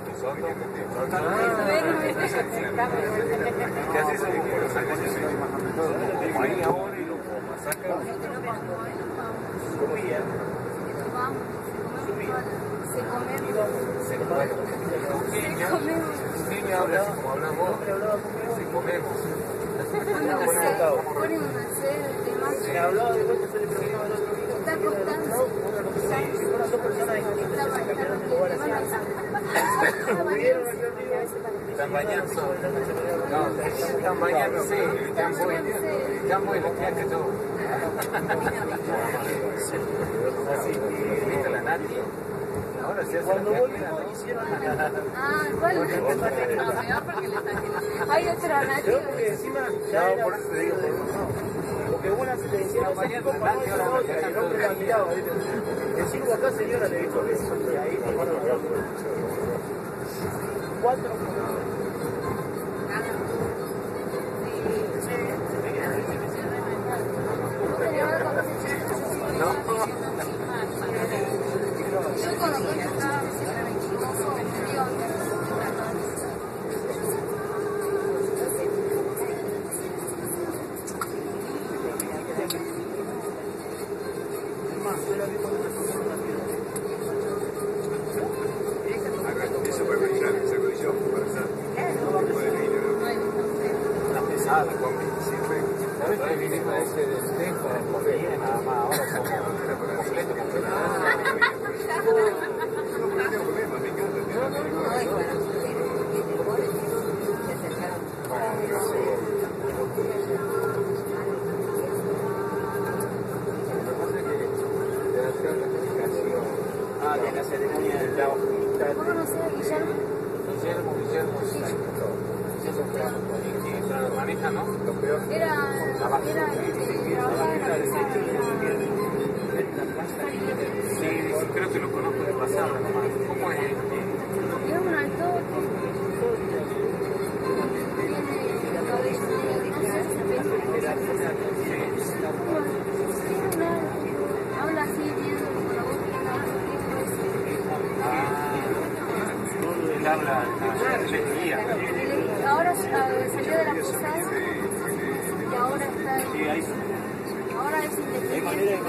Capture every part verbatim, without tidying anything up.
Soto. ¿Qué haces ahí? Lo sacas de como ahí ahora y lo masacas. Subía. Subía. Se come. Se come. Sí, me hablas como hablamos. Se comemos. Ponen una sed de temas. Se hablaba de vuelta, se le preguntaba al otro día. Está costando. Sí, fueron dos personas distintas que se cambiaron de lugar así. Están bañando. No, están bañando, sí. Están buenos. Están buenos, ya que todo. ¿Viste la Nati? Ahora sí hace Cuando la volvimos hicieron Ah, ¿cuál? Hay otra Nati. creo que encima ya era... por eso te digo, porque una se le decía no sé cómo no es otra, y el hombre la miraba, ¿viste? Decimos acá señora, le dijo que eso, y ahí me acuerdo cuatro. Yo con lo que estaba siempre me equivoco, me digo, una pesada, come. ¿Sabes que viene con ese desdén para comer? Nada más, ahora como completo, Ah, de la ceremonia del lago. ¿cómo conocés a Guillermo? Guillermo, Guillermo, sí. Pero lo maneja, ¿no? Lo peor. Era, era el que trabajaba en la mesa. Sí, creo que lo conozco de pasado nomás. ¿Cómo es? Era un alto. Habla así, viendo como la voz Ah, él habla, le guía. ahora salió de la posada y ahora está en, ahora es independiente.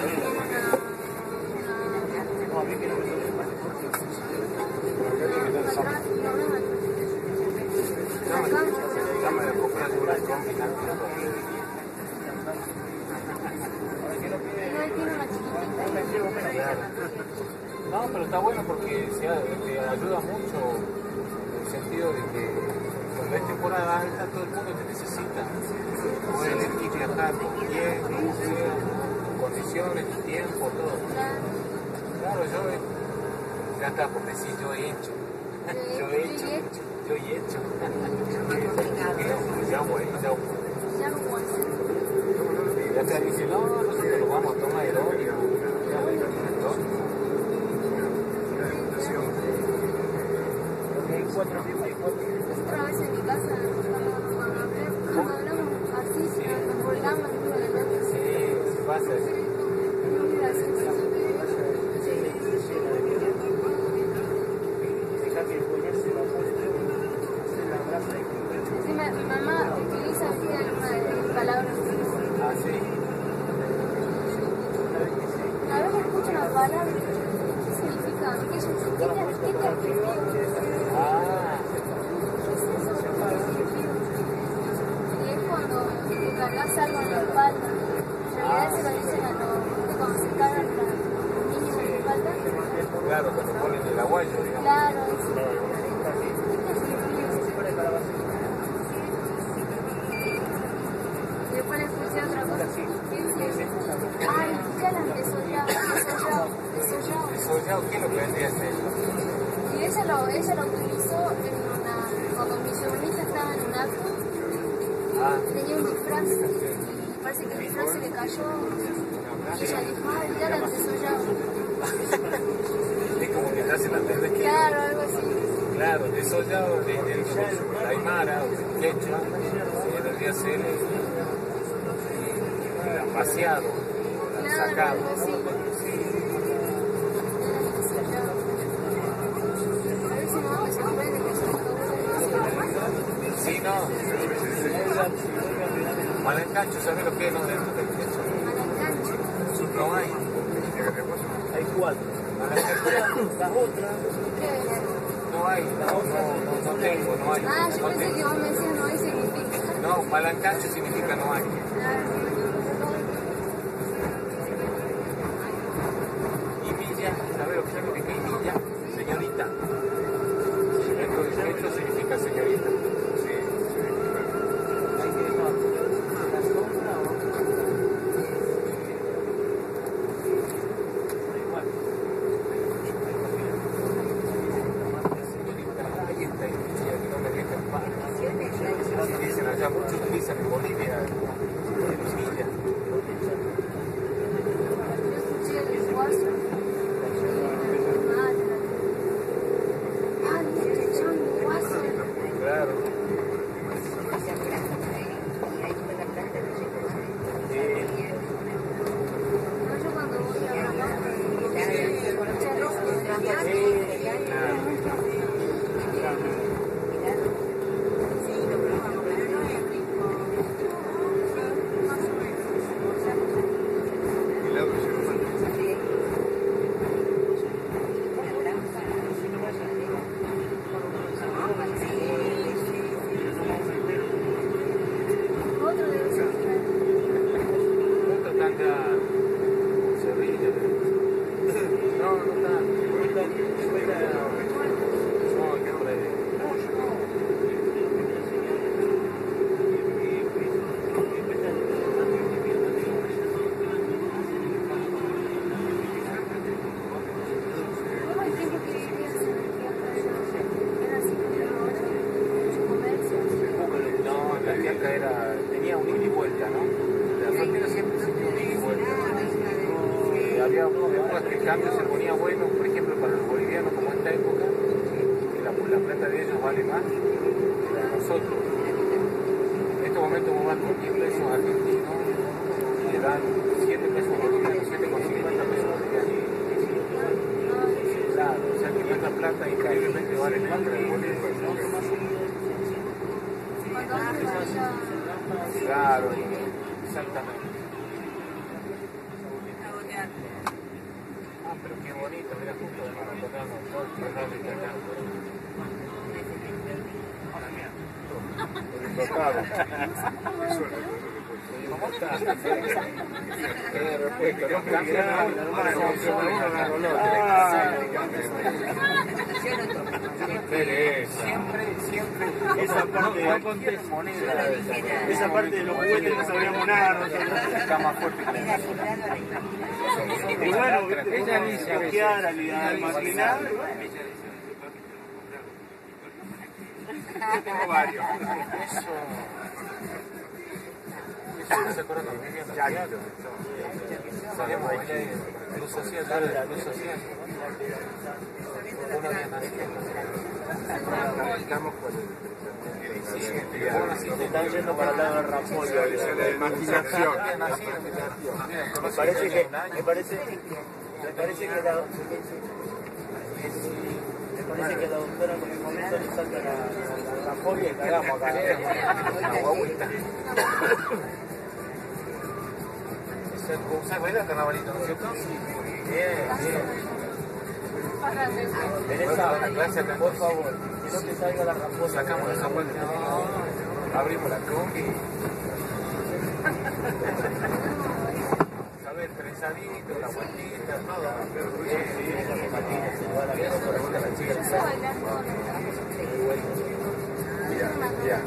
No, a mí que no me suele Dame de comprar una combinante. Tiene una chiquitita. No, pero está bueno porque se, te ayuda mucho en el sentido de que cuando es temporada alta todo el mundo te necesita. Poder elegir viajar con quién, cómo sea, condiciones, tu tiempo, todo. Claro, yo he, ya está, porque sí, yo he hecho. Yo he hecho, yo he hecho. Ya bueno, ya bueno. Ya te dice, no, nosotros lo vamos a tomar heroico. Otra vez en mi casa, cuando hablamos así, nos colgamos de la noche. Sí, se pasa eso. Encima, mi mamá utiliza así alguna de mis palabras. Ah, sí. A veces escucho una palabra, ¿qué significa? ¿Qué, qué, qué te adjetivo? Ah. Y es cuando te cargas algo en la espalda. En realidad se lo dicen a los, cuando se cargan los niños en la espalda. Claro, cuando ponen el aguayo, digamos. Claro, sí. Después le escuché otra cosa. Ay, ya la desollado, desollado, desollado. ¿Desollado? ¿Qué es lo que vendría a ser? Y ella lo, ella lo utilizó en una, cuando mi sobrinita estaba en un acto, ah. Tenía un disfraz, y parece que el disfraz se le cayó, y ella dijo, ay, ya la desollado. Es como que te hacen entender que... Claro, algo así. Claro, desollado de, de, de aymara, o de quechua, en realidad se le... vaciado, claro, sacado. Sí. Sí. A ver si no se puede Malancancho, ¿sabes lo que es? No, de, de, de, Malancancho. no hay. Hay cuatro. Las otras. No hay, no, no, no, no tengo, no hay. Ah, yo no pensé tengo. que vos me decías no hay significa. No, Malancancho significa no hay. Y Villa, ¿sabes lo que significa y Villa? Señorita. Esto, esto significa señorita. Sí. Dicen allá, muchos utilizan en Bolivia Villa. Claro. Era, tenía un ida y vuelta, ¿no? La frontera siempre se tenía un ida y vuelta. Eh, había épocas que el cambio se ponía bueno, por ejemplo, para los bolivianos, como esta época, que la, la plata de ellos vale más que la de nosotros. En estos momentos vos vas con diez pesos argentinos y le dan siete pesos bolivianos, siete con cincuenta pesos bolivianos. Claro, o sea que nuestra plata increíblemente vale más que la de Bolivia, ¿no? Claro, exactamente. Ah, pero qué bonito, mira, justo de maratonarnos todo el programa italiano. ¿Cómo estás? Qué respeto, no me quedaron, hermano. Siempre, siempre, esa parte de cualquier moneda, esa parte de los juguetes no sabíamos nada nosotros. Está más fuerte que y bueno, ella dice bloquear al almacenar. Yo tengo varios. Eso. Eso se acuerda cuando vivíamos allá. Sabíamos bailar luz social, la luz social. Uno de estamos con el se están yendo para el lado del Rampollo. La imaginación. Me parece que, me parece, me parece que la, me parece que la doctora por el momento le salta la, la Rampollo y cagamos acá. La guaguita. ¿Usted baila carnavalito, no es cierto? Bien, bien. Teresa, la clase, por favor, que no te salga la ramposa. Sacamos la zapuela, abrimos la combi. ¿Sabes? Trenzadito, la vueltita, todo. Bien, bien, con los patines, se va la vida, por ahí la chica. Ya, ya.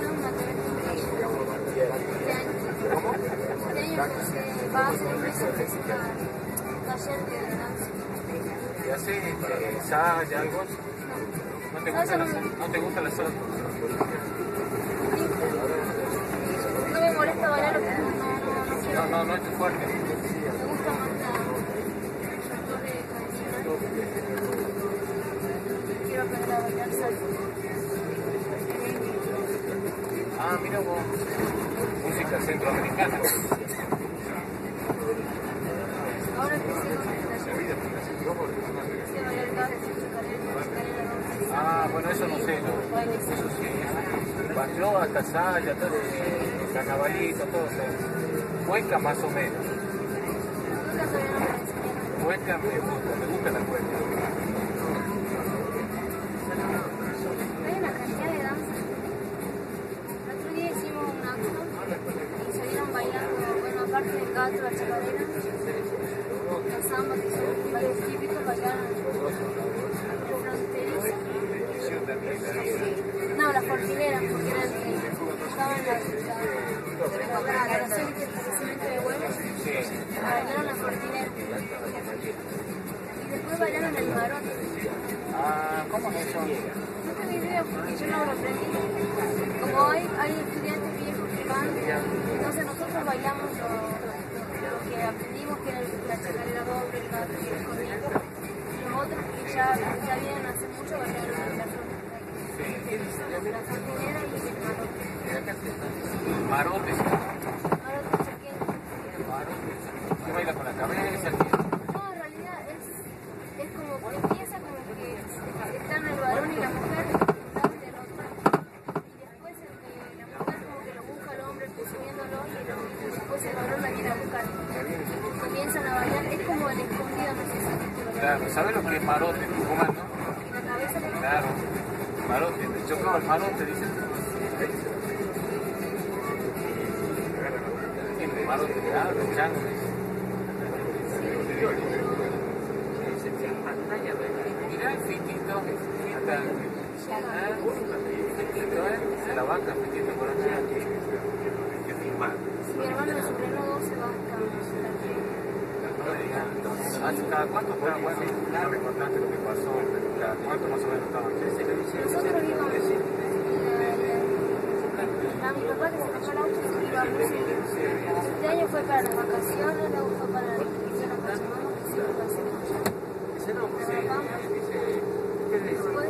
¿Cómo? Va a hacer un taller de danza. ¿Y haces ensayo, algo? ¿No te gusta la, no te gusta la sola? No me molesta bailar lo que no, no, no, no es tu fuerte. Me gusta más la folclore tradicional. Quiero aprender a bailar salsa. Ah, mira vos. Música centroamericana. Ahora empecé con el taller. Empecé a bailar vals, chacarera, ah, bueno, eso no sé, ¿no? Eso sí. Yo hasta saya, todo. carnavalito, todo eso. Cuenca más o menos. Cuenca me gusta, me gusta la cuenca. Hay una cantidad de danzas. El otro día hicimos un acto y salieron bailando, bueno, aparte del gato, la chacarera, la samba, que son bailes típicos, bailaron fronteriza. No, las cortineras, porque eran que estaban la, la, la relación de huevos, bailaron la cortinera. Y después bailaron el marote. Ah, ¿cómo es eso? No tengo idea porque yo no lo aprendí. Como hay, hay estudiantes viejos que van, entonces nosotros bailamos lo, lo que aprendimos, que era la chacarera doble, el gato y el escondido. Y los otros que ya, ya vienen hace mucho bailaron el gato. La cortinera y el marote. Marote. Marote chaqueño. Marote. ¿Qué baila con la cabeza? No, en realidad es, es como que empieza como que están el varón y la mujer del otro. Y después el de la mujer como que lo busca el hombre subiéndolo y después el varón la viene a buscar. Comienzan a bailar, es como el escondido, no sé si Claro, ¿sabes lo que es marote, Tucumán, no? la cabeza le Claro. Marote, yo creo el marote, dicen. Marote, claro, el chango. Mirá el fitito, acá. Fitito, ¿eh? La vaca, fitito por allá. Mi hermano de sobrino dos se va a buscar. ¿Hace cada cuánto fue? Bueno, claro, recordaste lo que pasó. ¿Cada cuánto más o menos estaban? Nosotros íbamos. A mi papá que se compró el auto iba a Brasil. Este año fue para las vacaciones, luego fue para la televisión a Pachamama, que se iba a hacer allá. Después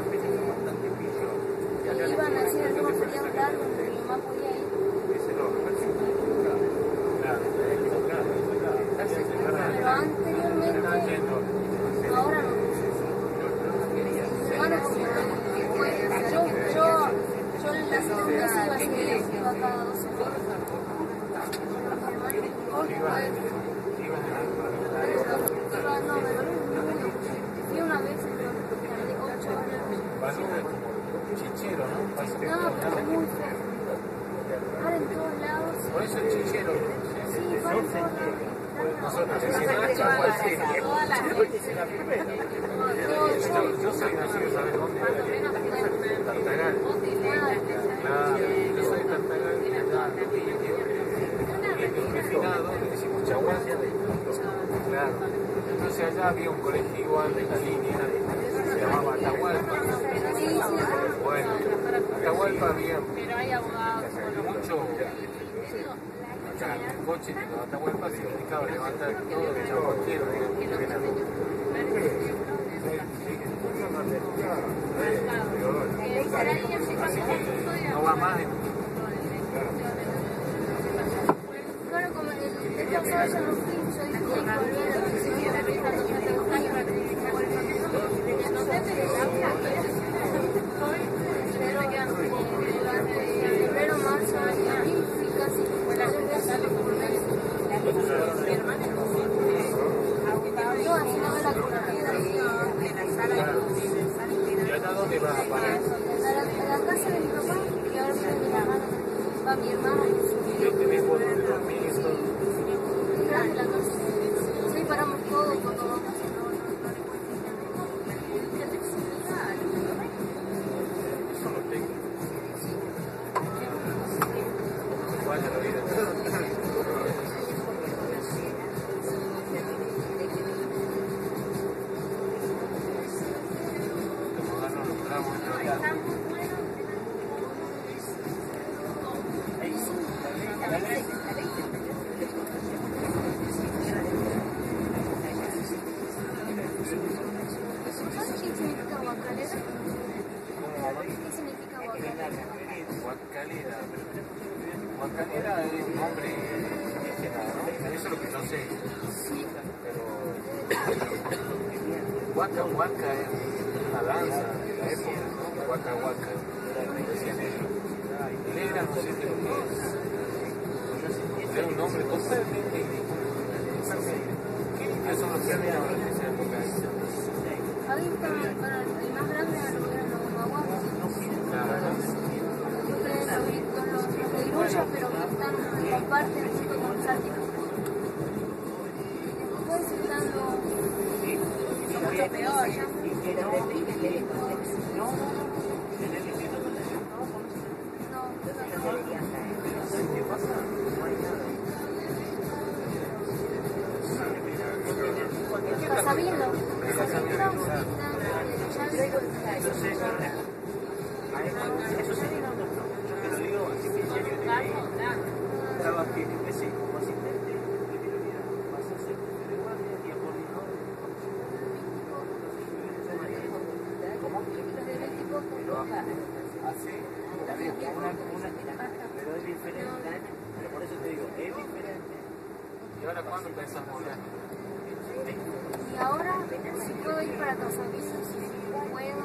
iban a hacer el último feriado largo donde mi mamá podía ir. Pero anteriormente, ahora no. Bueno, como después, yo, yo, yo la segunda vez iba a seguir, iba cada dos semanas. No, me dolió mucho. Fui una vez, pero tardé ocho horas. Chichero, ¿no? No, pero es muy feo. Ahora en todos lados. Por eso el chichero. Sí, para en todos lados. Nosotros decimos, yo soy nacido, ¿sabes dónde? Tartagal. Claro, yo soy de Tartagal. Le decimos Chaguán. Claro. Entonces allá había un colegio igual de la línea, se llamaba Atahualpa. Bueno, Atahualpa había mucho. Acá, el coche de los Atahualpa se dedicaba a levantar todo el chaguanquero. Así que no va más. Claro, como el año pasado yo no fui, yo dije que volver a la oficina de cuando yo tengo un año para que me pero en febrero, marzo, abril, fui casi tres veces por mes. No, así no me la conocida. ¿Y acá dónde vas a parar? A la, a la casa de mi papá, que ahora está mi hermana, va mi hermana y su Yo te vi por el ministro. grande la casa. Sí, paramos todo cuando vamos. Eso lo tengo. Vaya la vida. Huacalera. Huacalera es un nombre indígena, ¿no? Eso es lo que yo sé. Pero Huaca Huaca es una danza de la época, ¿no? Huaca Huaca. Decían ellos. Lera no sé qué es. de un nombre totalmente distinto. ¿Qué son los trenes ahora en esa época? Ahí está, para el más grande era lo que eran los maguapas. Ustedes los los de Iruya, pero que están, comparten junto con los árticos. Después están los mucho peor, ya. Sabiendo, estaba que empecé como asistente de biología, pasé a ser peruano y a coordinador. ¿Cómo? Así, una, una, pero es diferente, pero por eso te digo, es diferente. ¿Y ahora cuándo empezás a volar? Y ahora, si puedo ir para Casavisas, puedo.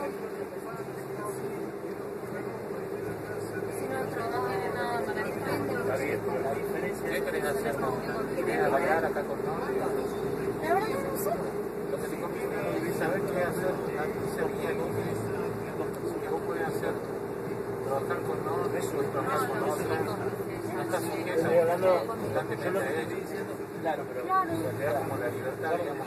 Si no trabajo en nada para el frente, Está bien, pero la diferencia ¿Qué querés hacer? ¿Querés bailar acá con Norte? la verdad que no sé. Lo que te conviene es saber qué hacer, ser bien útil, que vos podés hacer, trabajar con Norte, trabajar con Norte, no estás sujeto constantemente a él. claro, pero Claro. Te da como la libertad, digamos.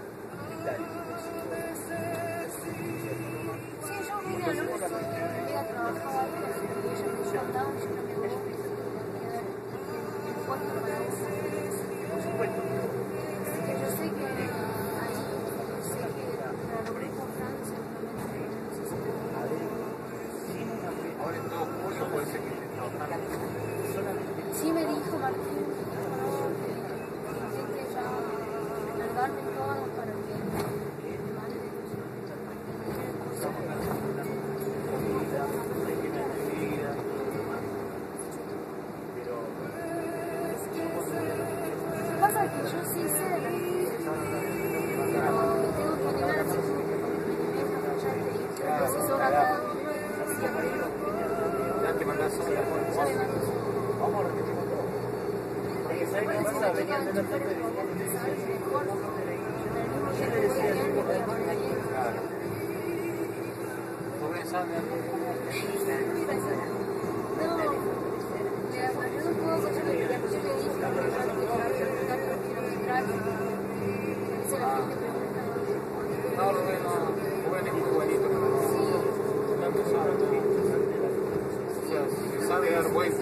Sí, yo vine a lo que soy, ella trabajaba ahí, así que ella me contaba, yo no me voy a quedar el puesto para eso. por supuesto. Así que yo sé que ahí, sé que para lo que es Francia, no sé si Ahora en todo curso puede ser que estés trabajando. sí me dijo Martín, por favor, que intente ya largarme todo para que me mande pasa que yo sí sé de la pero me tengo que animar a hacer profesora acá Ya que mandás sola. ya me mando Vamos a repetirlo todo. Porque sabes que pasa, venía a tener parte de ¿Vos pensás en No, Rubén, no, Rubén es muy bonito. Tanto sabe. O sea, se sabe dar vueltas.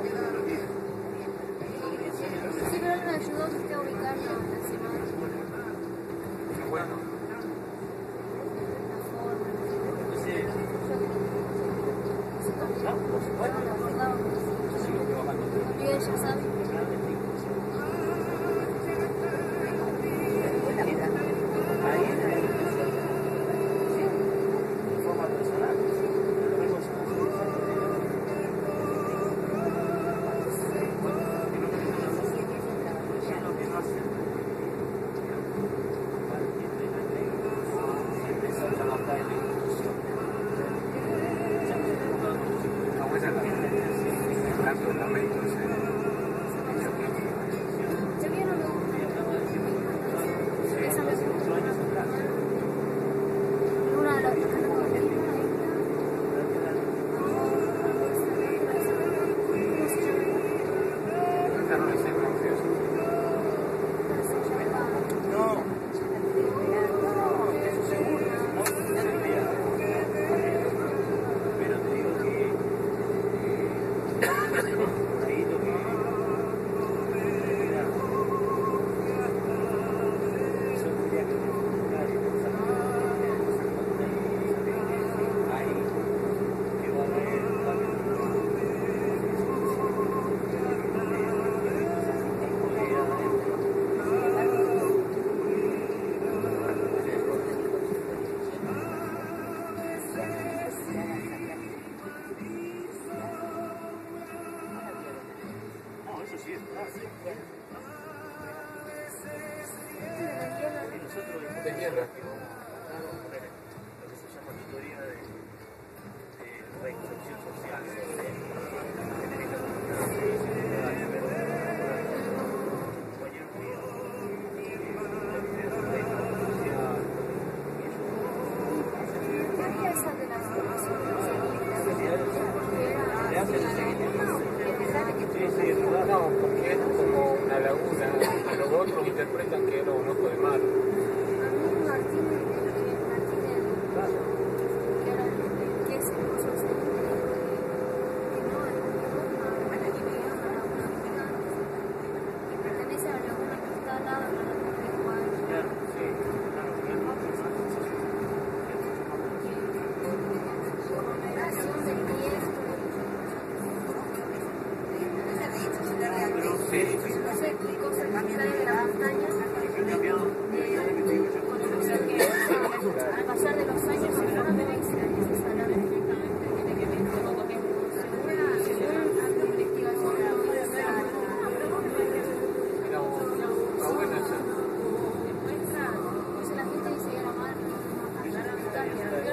Sí, pero él me ayudó a ubicarlo la semana. Qué bueno. Y ella sabe. ¿Se vieron? Esa me gustó. Una de las De tierra. lo que se llama teoría de, de reinserción social.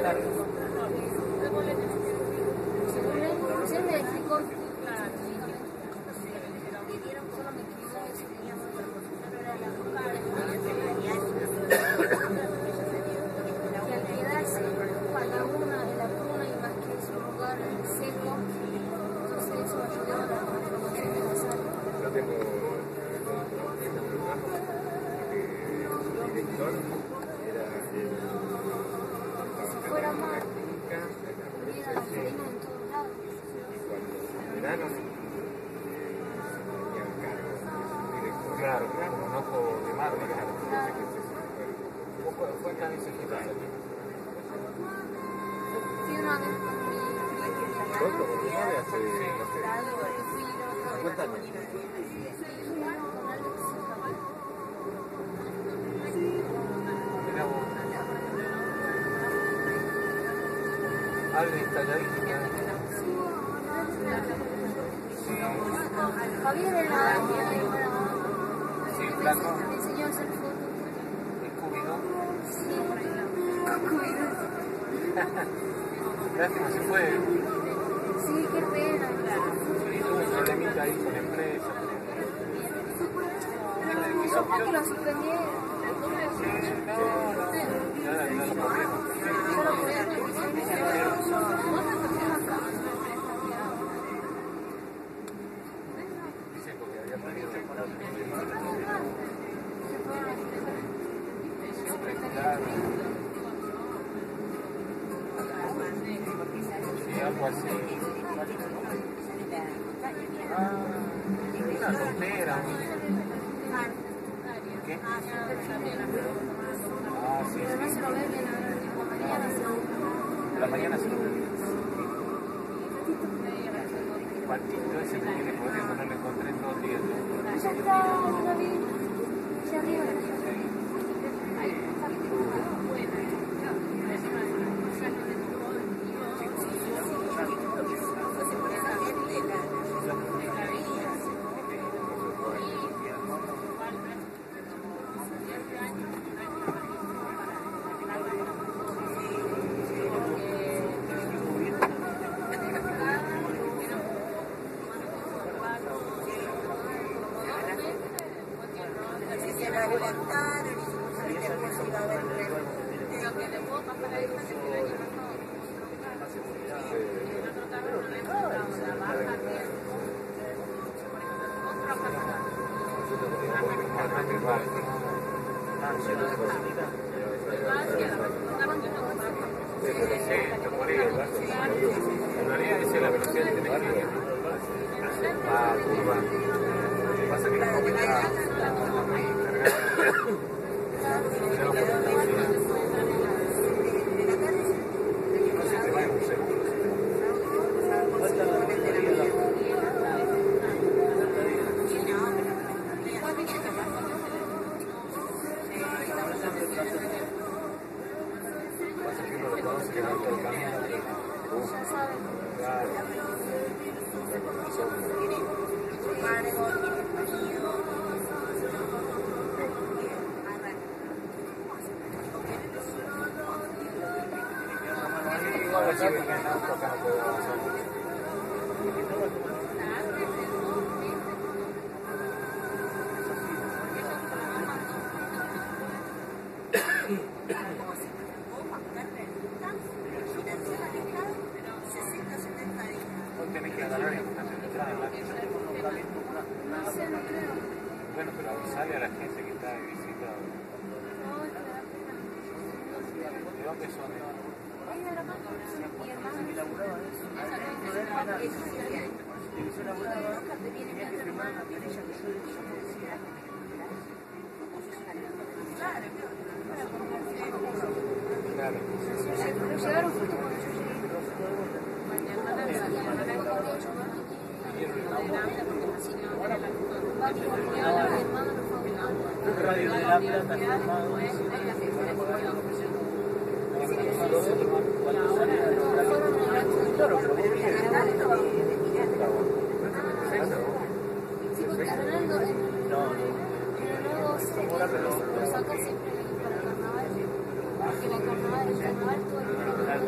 larga. Según él, pues él me explicó que solamente quizá eso que era la que al quedarse a la una de la cuna y más que es un lugar seco, entonces eso ayudó a la transformación de la sal. Yo tengo el director, era Porque si fuera mal, hubiera la farina en todos lados. en verano. Claro, claro, un ojo de mar, digamos. ¿Cuántas veces fuiste aquí? Fui una vez con mi ¿Cuánto? ¿Por qué no le hace, no sé, cincuenta años? mira vos? Algo installadito. Javier era Sí, flaco. me enseñó a hacer fotos. Descubrido. Sí, Lástima, se fue. sí, qué pena. Sí, tuvo un problemita ahí con la empresa. Eso fue que lo suspendieron. No, no, nada, no lo problema. Solo por eso. Dice porque había perdido el claro. Sí, algo así. Ah, una tontera. ¿Qué? Ah, sí, Pero no sí. se lo ve bien ahora, tipo mañana se lo ve. A la mañana se lo ve. Cuartito ese que tiene poder, no lo encontré en dos días. Ya está, lo vi. Ya arriba. En realidad esa es la velocidad que tenés que ir. Ah, curva. Lo que pasa es que la complicada. No se te va en un segundo. Pasa que uno lo conoce que va por el camino. Ya saben. Claro. Igual así porque en auto acá no puedo avanzar mucho. Vos tenés que agarrar y acostarte en la entrada en la casa. No sé, no creo. Bueno, pero avisale a la gente que está de visita. No, es que me da pena. ¿De dónde son? Ay, de la mano. Mi hermano. Claro. Lo llevaron justo cuando yo llegué. Radio de la Plata filmado. Claro, pero vos bien. Sí, porque Fernando No, luego lo saca siempre para el carnaval. Porque en el carnaval, el carnaval todo el mundo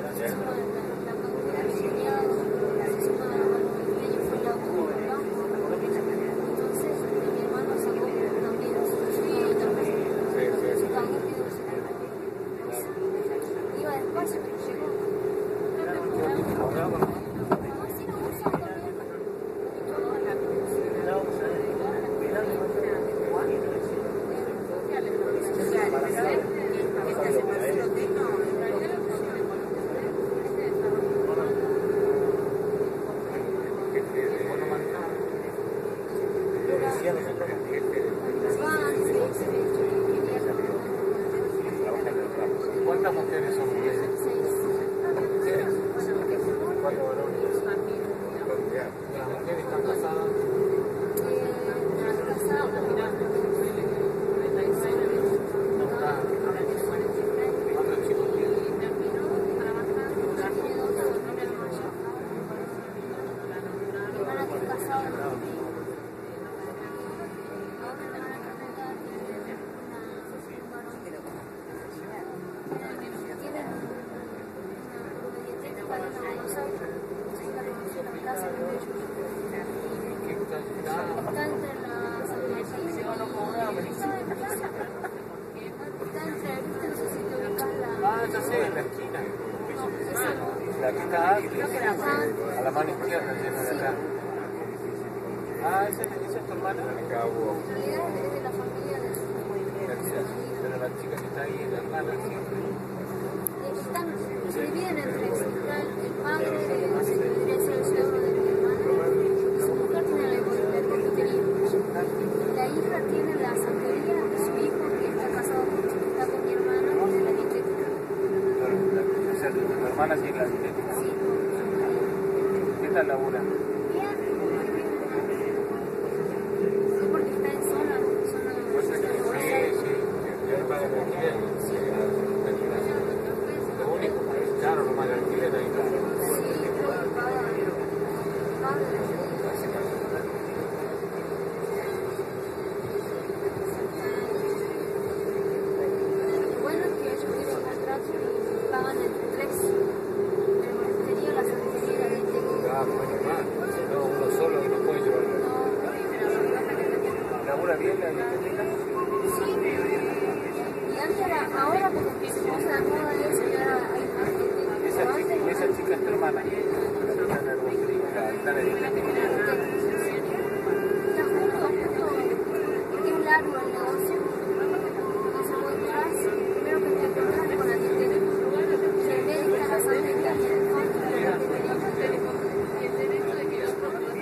¿Cuántas mujeres son ustedes? ¿Cuántos varones? ¿Las mujeres están casadas? ¿Cuántos chicos tienen? Ah, ya sé, en la esquina. La que está a la mano izquierda, llena de acá. Ah, ¿esa es tu hermana? Gracias. Pero la chica que está ahí es la hermana siempre. Se dividen entre el padre debería ser el suegro de mi hermana y su mujer tiene la peluquería. La hija tiene la santería de su hijo que está casado con, está con mi hermana de la dietética. O sea, tu hermana tiene la dietética. Sí. ¿Qué tal labura? Bien. Sí, porque está en zona, zona de Pues es que sí, sí, yo no pago el alquiler. Lo único que es caro, no paga el alquiler ahí. sí, creo que paga, paga bueno, que ellos tienen contrato y pagan entre tres. Pero tenía la santería de dietética. Ah, bueno, más. Si no, uno solo no puede llevarlo. ¿Labura bien la dietética? Sí, y antes era, ahora porque se puso de moda eso, ya era, hay más gente. Esa chica, esa chica es tu hermana. La chica en la dietética, está en la dietética. Ya justo, justo, porque es largo el negocio. Entonces voy atrás, primero que me encontré con la dietética. Y el médico a la santería y en el fondo de la dietética. Y el derecho de que yo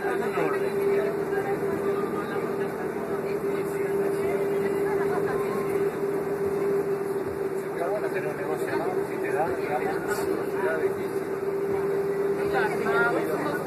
Está bueno tener un negocio, ¿no? Si te da, digamos, te da difícil.